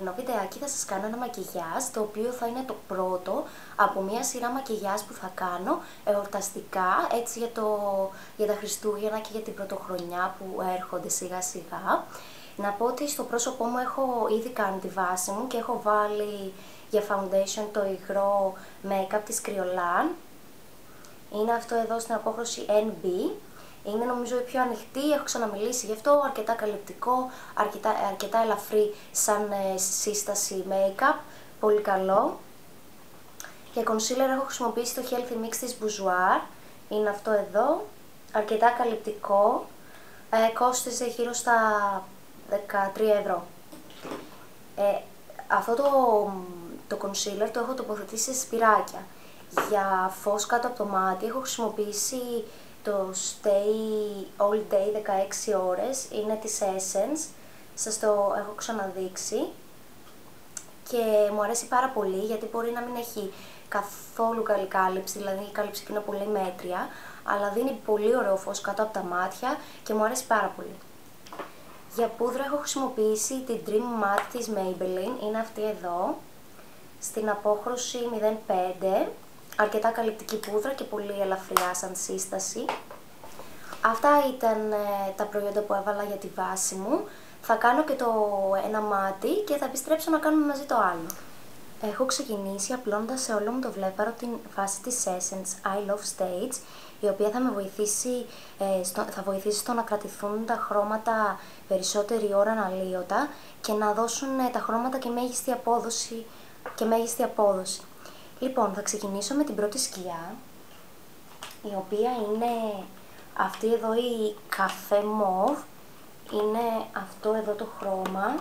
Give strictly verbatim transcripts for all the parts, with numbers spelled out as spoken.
σημερινό βιντεάκι θα σας κάνω ένα μακιγιάζ, το οποίο θα είναι το πρώτο από μια σειρά μακιγιάζ που θα κάνω εορταστικά, έτσι για, το, για τα Χριστούγεννα και για την πρωτοχρονιά που έρχονται σιγά σιγά. Να πω ότι στο πρόσωπό μου έχω ήδη κάνει τη βάση μου και έχω βάλει για foundation το υγρό make-up της Kryolan. Είναι αυτό εδώ στην απόχρωση εν μπι. Είναι νομίζω η πιο ανοιχτή, έχω ξαναμιλήσει γι' αυτό, αρκετά καλυπτικό, αρκετά, αρκετά ελαφρύ σαν ε, σύσταση make-up, πολύ καλό. Για concealer έχω χρησιμοποιήσει το Healthy Mix της Bourjois, είναι αυτό εδώ, αρκετά καλυπτικό, ε, κόστιζε γύρω στα δεκατρία ευρώ. Ε, αυτό το, το concealer το έχω τοποθετήσει σε σπυράκια. Για φως κάτω από το μάτι έχω χρησιμοποιήσει το Stay All Day δεκαέξι ώρες, είναι της Essence, σας το έχω ξαναδείξει και μου αρέσει πάρα πολύ γιατί μπορεί να μην έχει καθόλου καλή κάλυψη, δηλαδή η κάλυψη είναι πολύ μέτρια, αλλά δίνει πολύ ωραίο φως κάτω από τα μάτια και μου αρέσει πάρα πολύ. Για πούδρα έχω χρησιμοποιήσει την Dream Matte της Maybelline, είναι αυτή εδώ, στην απόχρωση μηδέν πέντε. Αρκετά καλυπτική πούδρα και πολύ ελαφριά σαν σύσταση. Αυτά ήταν ε, τα προϊόντα που έβαλα για τη βάση μου. Θα κάνω και το ένα μάτι και θα επιστρέψω να κάνουμε μαζί το άλλο. Έχω ξεκινήσει απλώνοντας σε όλο μου το βλέμμα την βάση της Essence I Love Stage, η οποία θα με βοηθήσει, ε, στο, θα βοηθήσει στο να κρατηθούν τα χρώματα περισσότερη ώρα αναλύωτα και να δώσουν ε, τα χρώματα και μέγιστη απόδοση, και μέγιστη απόδοση. Λοιπόν, θα ξεκινήσω με την πρώτη σκιά, η οποία είναι αυτή εδώ η καφέ μοβ, είναι αυτό εδώ το χρώμα.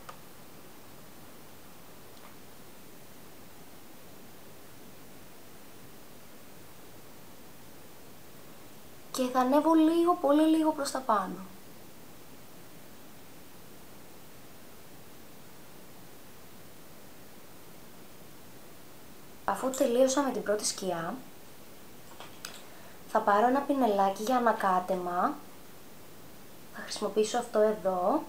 Και θα ανέβω λίγο, πολύ λίγο προς τα πάνω. Αφού τελείωσα με την πρώτη σκιά, θα πάρω ένα πινελάκι για ανακάτεμα, θα χρησιμοποιήσω αυτό εδώ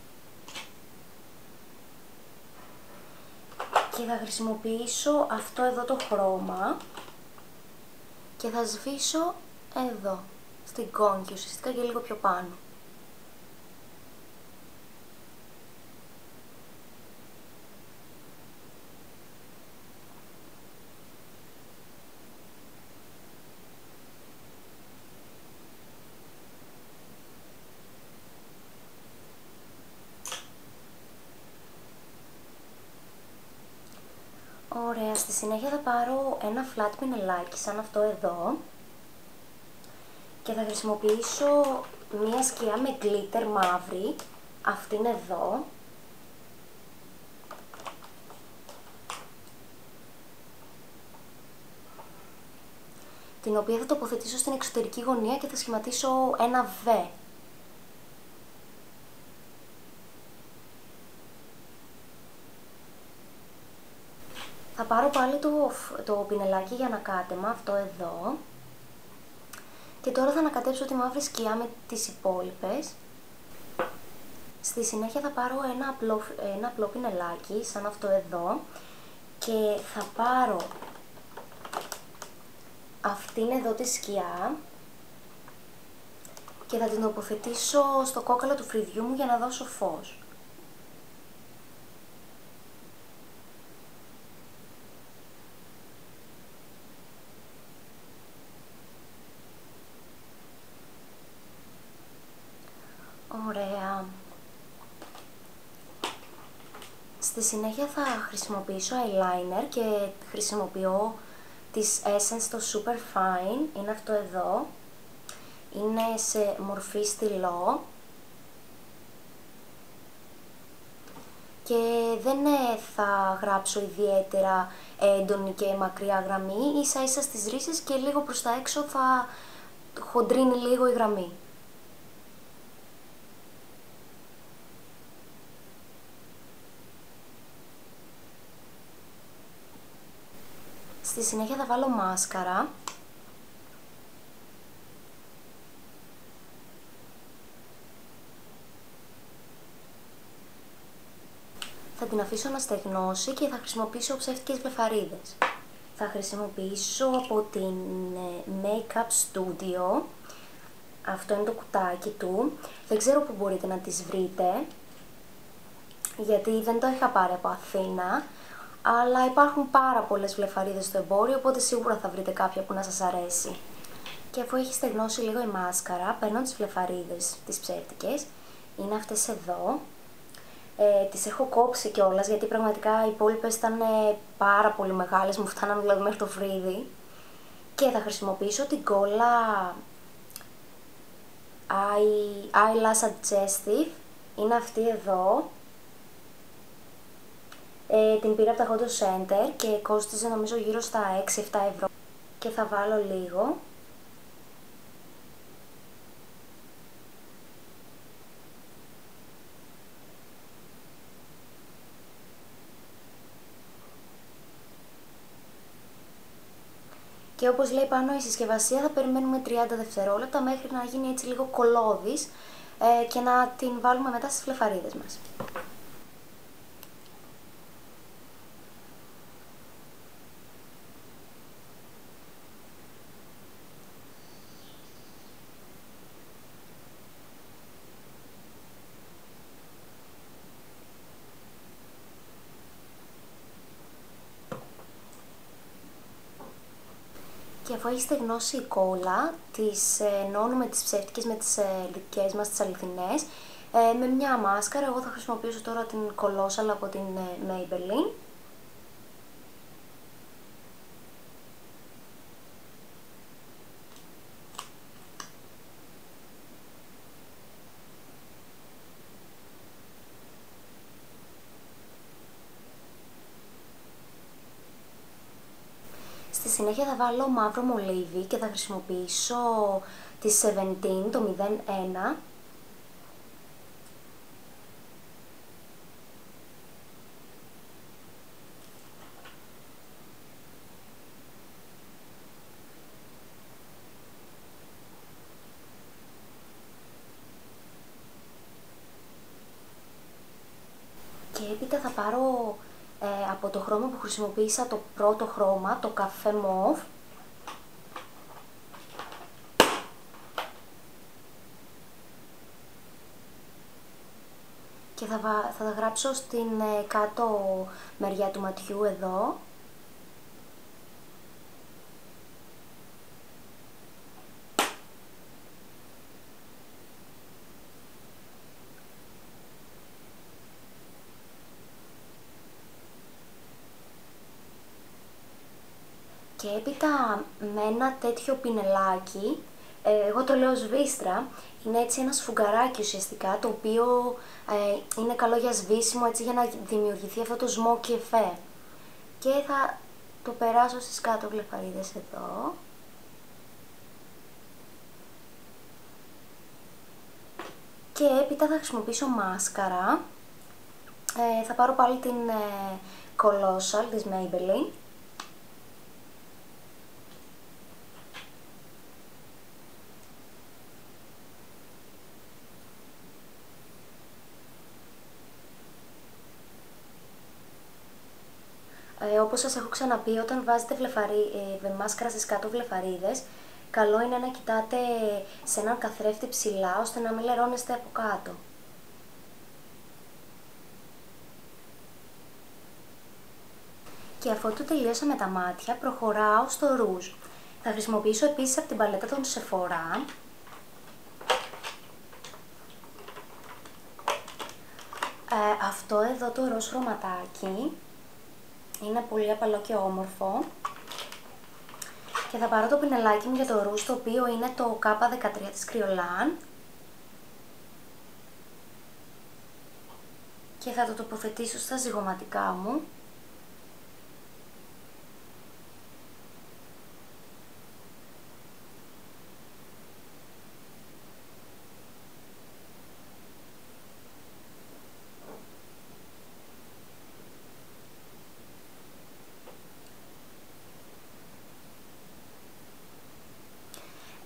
και θα χρησιμοποιήσω αυτό εδώ το χρώμα και θα σβήσω εδώ, στην κόνη, ουσιαστικά και λίγο πιο πάνω. Ωραία, στη συνέχεια θα πάρω ένα flat πινελάκι σαν αυτό εδώ και θα χρησιμοποιήσω μία σκιά με glitter μαύρη, αυτήν εδώ, την οποία θα τοποθετήσω στην εξωτερική γωνία και θα σχηματίσω ένα V. Θα πάρω πάλι το, το πινελάκι για ανακάτεμα, αυτό εδώ, και τώρα θα ανακατέψω τη μαύρη σκιά με τις υπόλοιπες. Στη συνέχεια θα πάρω ένα απλό, ένα απλό πινελάκι, σαν αυτό εδώ, και θα πάρω αυτήν εδώ τη σκιά και θα την τοποθετήσω στο κόκαλο του φρυδιού μου για να δώσω φως. Ωραία. Στη συνέχεια θα χρησιμοποιήσω eyeliner και χρησιμοποιώ της Essence το Super Fine, είναι αυτό εδώ, είναι σε μορφή στυλό και δεν θα γράψω ιδιαίτερα έντονη και μακριά γραμμή, ίσα ίσα στις ρίζες και λίγο προς τα έξω θα χοντρίνει λίγο η γραμμή. Στη συνέχεια θα βάλω μάσκαρα Θα την αφήσω να στεγνώσει και θα χρησιμοποιήσω ψεύτικες βλεφαρίδες. Θα χρησιμοποιήσω από την Makeup Studio, αυτό είναι το κουτάκι του, δεν ξέρω που μπορείτε να τις βρείτε, γιατί δεν το είχα πάρει από Αθήνα, αλλά υπάρχουν πάρα πολλές βλεφαρίδες στο εμπόριο, οπότε σίγουρα θα βρείτε κάποια που να σας αρέσει. Και αφού έχει στεγνώσει λίγο η μάσκαρα, παίρνω τις βλεφαρίδες, τις ψεύτικες, είναι αυτές εδώ. Ε, τις έχω κόψει κιόλας, γιατί πραγματικά οι υπόλοιπες ήταν ε, πάρα πολύ μεγάλες, μου φτάναν δηλαδή μέχρι το φρύδι. Και θα χρησιμοποιήσω την κόλλα Eye, Eyelash Adjective, είναι αυτή εδώ. Ε, την πήρα από τα Hot Center και κόστιζε νομίζω γύρω στα έξι εφτά ευρώ. Και θα βάλω λίγο. Και όπως λέει πάνω η συσκευασία, θα περιμένουμε τριάντα δευτερόλεπτα μέχρι να γίνει έτσι λίγο κολλώδης ε, και να την βάλουμε μετά στις βλεφαρίδες μας. Και αφού έχει στεγνώσει η κόλλα, τις ενώνουμε τις ψεύτικες με τις δικές μας, τις αληθινές, ε, με μια μάσκαρα. Εγώ θα χρησιμοποιήσω τώρα την Colossal από την Maybelline. Στη συνέχεια θα βάλω μαύρο μολύβι και θα χρησιμοποιήσω τη Seventeen, το μηδέν ένα. Και έπειτα θα πάρω ε, από το χρώμα που χρησιμοποίησα, το πρώτο χρώμα, το καφέ μοβ, και θα, θα τα γράψω στην ε, κάτω μεριά του ματιού εδώ. Και έπειτα με ένα τέτοιο πινελάκι, ε, εγώ το λέω σβίστρα, είναι έτσι ένα σφουγγαράκι ουσιαστικά, το οποίο ε, είναι καλό για σβήσιμο, έτσι για να δημιουργηθεί αυτό το smoky effect. Και θα το περάσω στις κάτω βλεφαρίδες εδώ. Και έπειτα θα χρησιμοποιήσω μάσκαρα, ε, θα πάρω πάλι την ε, Colossal της Maybelline. Ε, όπως σας έχω ξαναπεί, όταν βάζετε βλεφαρί, ε, μάσκαρα στις κάτω βλεφαρίδες, καλό είναι να κοιτάτε σε έναν καθρέφτη ψηλά, ώστε να μην λερώνεστε από κάτω. Και αφού το τελείωσα με τα μάτια, προχωράω στο ρούζ. Θα χρησιμοποιήσω επίσης από την παλέτα των Sephora ε, αυτό εδώ το ροζ χρωματάκι. Είναι πολύ απαλό και όμορφο. Και θα πάρω το πινελάκι μου για το ρούζ, το οποίο είναι το K δεκατρία της Kryolan. Και θα το τοποθετήσω στα ζυγωματικά μου.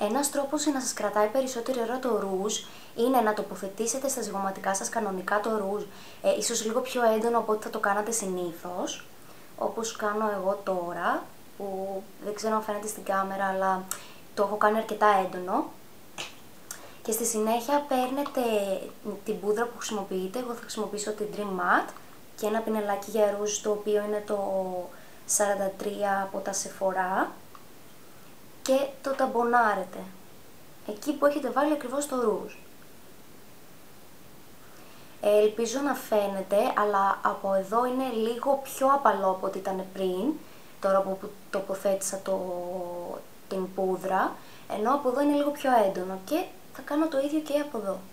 Ένας τρόπος για να σας κρατάει περισσότερη ώρα το ρούζ είναι να τοποθετήσετε στα ζυγωματικά σας κανονικά το ρούζ, ε, ίσως λίγο πιο έντονο από ό,τι θα το κάνατε συνήθως, όπως κάνω εγώ τώρα, που δεν ξέρω αν φαίνεται στην κάμερα, αλλά το έχω κάνει αρκετά έντονο. Και στη συνέχεια παίρνετε την πούδρα που χρησιμοποιείτε, εγώ θα χρησιμοποιήσω την Dream Matte και ένα πινελάκι για ρούζ, το οποίο είναι το σαράντα τρία από τα Sephora, και το ταμπονάρετε εκεί που έχετε βάλει ακριβώς το ρούζ. Ε, ελπίζω να φαίνεται, αλλά από εδώ είναι λίγο πιο απαλό από ό,τι ήταν πριν, τώρα που τοποθέτησα το, την πούδρα, ενώ από εδώ είναι λίγο πιο έντονο, και θα κάνω το ίδιο και από εδώ.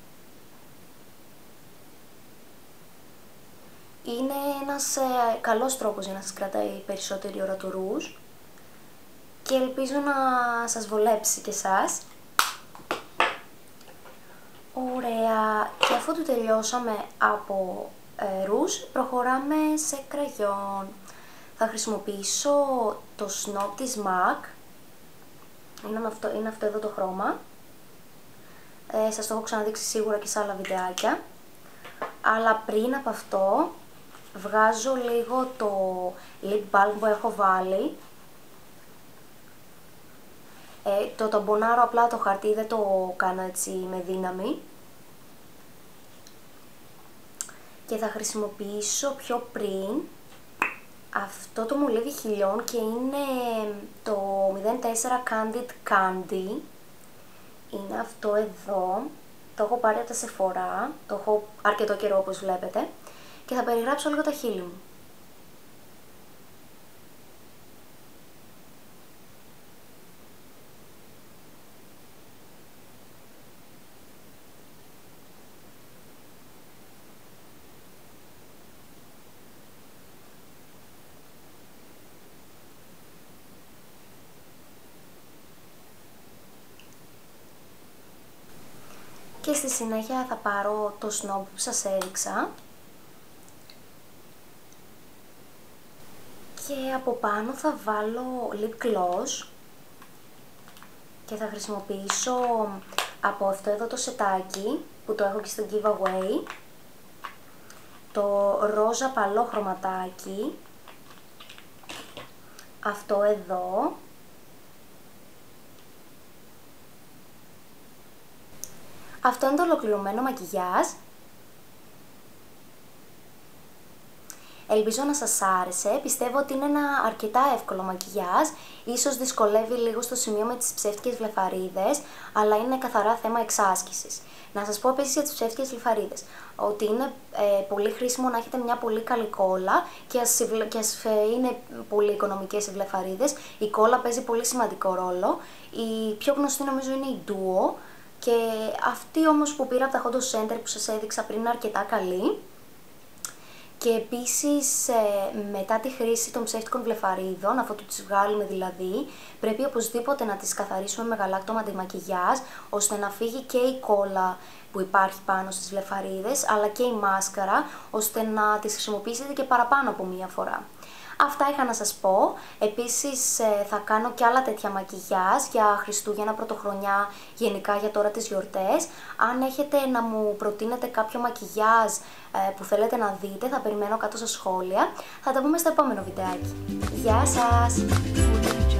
Είναι ένας ε, καλός τρόπος για να σας κρατάει περισσότερη ώρα το ρούζ και ελπίζω να σας βολέψει και εσάς. Ωραία, και αφού το τελειώσαμε από ε, ρούζ, προχωράμε σε κραγιόν. Θα χρησιμοποιήσω το Snob της μακ, είναι αυτό, είναι αυτό εδώ το χρώμα. Ε, σας το έχω ξαναδείξει σίγουρα και σε άλλα βιντεάκια. Αλλά πριν από αυτό, βγάζω λίγο το lip balm που έχω βάλει. Ε, το ταμπονάρω απλά το χαρτί, δεν το κάνω έτσι με δύναμη. Και θα χρησιμοποιήσω πιο πριν αυτό το μολύβι χιλιών και είναι το μηδέν τέσσερα Candid Candy. Είναι αυτό εδώ. Το έχω πάρει από τα Sephora, το έχω αρκετό καιρό όπως βλέπετε. Και θα περιγράψω λίγο τα χείλη μου. Και στη συνέχεια θα πάρω το Snob που σας έδειξα και από πάνω θα βάλω lip gloss και θα χρησιμοποιήσω από αυτό εδώ το σετάκι που το έχω και στο giveaway, το ρόζα παλό χρωματάκι, αυτό εδώ. Αυτό είναι το ολοκληρωμένο μακιγιάζ. Ελπίζω να σας άρεσε, πιστεύω ότι είναι ένα αρκετά εύκολο μακιγιάζ, ίσως δυσκολεύει λίγο στο σημείο με τις ψεύτικες βλεφαρίδες, αλλά είναι καθαρά θέμα εξάσκησης. Να σας πω επίσης για τις ψεύτικες βλεφαρίδες, ότι είναι ε, πολύ χρήσιμο να έχετε μια πολύ καλή κόλλα και ας, και ας ε, είναι πολύ οικονομικές οι βλεφαρίδες, η κόλλα παίζει πολύ σημαντικό ρόλο, η πιο γνωστή νομίζω είναι η Duo, και αυτή όμως που πήρα από τα Hondo Center που σας έδειξα πριν είναι αρκετά καλή. Και επίσης ε, μετά τη χρήση των ψεύτικων βλεφαρίδων, αφού του τις βγάλουμε δηλαδή, πρέπει οπωσδήποτε να τις καθαρίσουμε με γαλάκτο αντιμακιγιάζ, ώστε να φύγει και η κόλλα που υπάρχει πάνω στις βλεφαρίδες, αλλά και η μάσκαρα, ώστε να τις χρησιμοποιήσετε και παραπάνω από μία φορά. Αυτά είχα να σας πω. Επίσης θα κάνω και άλλα τέτοια μακιγιάζ για Χριστούγεννα, Πρωτοχρονιά, γενικά για τώρα τις γιορτές. Αν έχετε να μου προτείνετε κάποιο μακιγιάζ που θέλετε να δείτε, θα περιμένω κάτω στα σχόλια. Θα τα πούμε στο επόμενο βιντεάκι. Γεια σας!